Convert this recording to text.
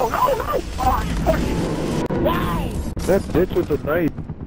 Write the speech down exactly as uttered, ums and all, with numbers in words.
no, no! Oh, you fucking... Wow! That bitch was a knife.